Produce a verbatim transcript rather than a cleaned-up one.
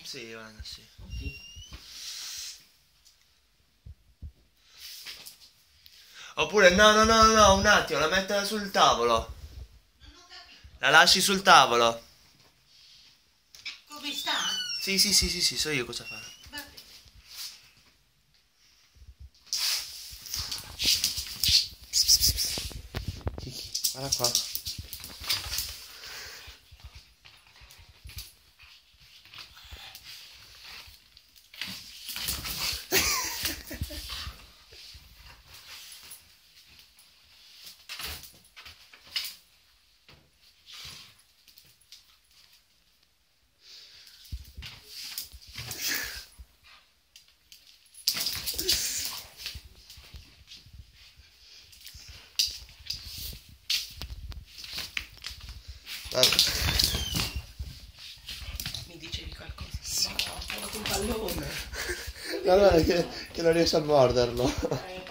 Sì, guarda, sì. Ok. Oppure no, no, no, no, un attimo, la metterla sul tavolo. La lasci sul tavolo. Come sta? Sì, sì, sì, sì, sì, so io cosa fare. Va bene. Kiki, guarda qua. Guarda. Mi dicevi qualcosa? No, ho trovato un pallone. No, no, che, che non riesco a morderlo. Eh.